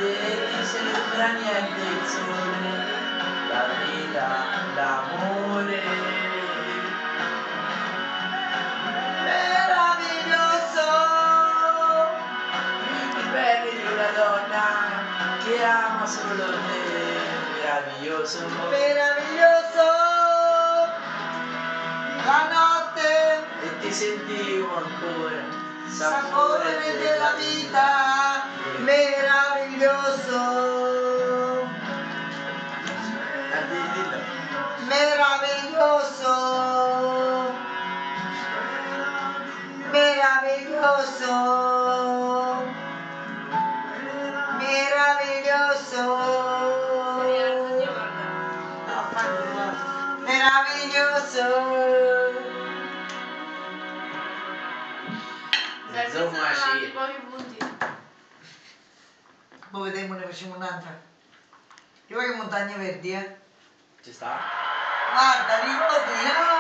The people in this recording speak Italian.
e ti sembra niente il sole, la vita, l'amore. Meraviglioso, il bene di una donna che ama solo te, meraviglioso, meraviglioso, la notte e ti sentivo ancora, sapore della vita, meraviglioso, meraviglioso, meraviglioso, meraviglioso, meraviglioso. Insomma sì. Poi vediamo, ne facciamo un'altra. Io voglio montagne verdi, Ci sta? Guarda, ricordati, no?